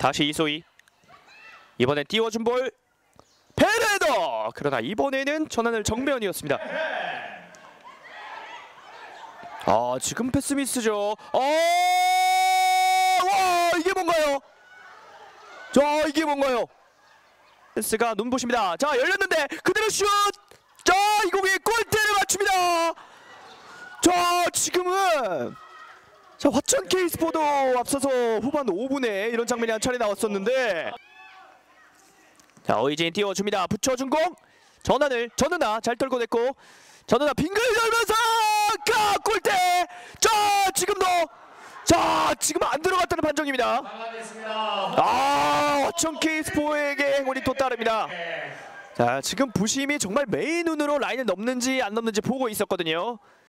다시 이소희. 이번엔 띄워준 볼 베레더. 그러나 이번에는 전환을 정면이었습니다. 지금 패스 미스죠. 와, 이게 뭔가요? 자, 이게 뭔가요? 패스가 눈부십니다. 자, 열렸는데 그대로 슛. 자, 이 공이 골대를 맞춥니다. 자, 지금은 자, 화천 K스포도 앞서서 후반 5분에 이런 장면이 한 차례 나왔었는데, 자, 어이진 띄워줍니다. 붙여준 공. 전은아 잘 떨궈냈고, 전은아 빙글 열면서 골대. 자, 지금도 지금 안 들어갔다는 판정입니다. 화천 K스포에게 행운이 또 따릅니다. 자, 지금 부심이 정말 메인 눈으로 라인을 넘는지 안 넘는지 보고 있었거든요.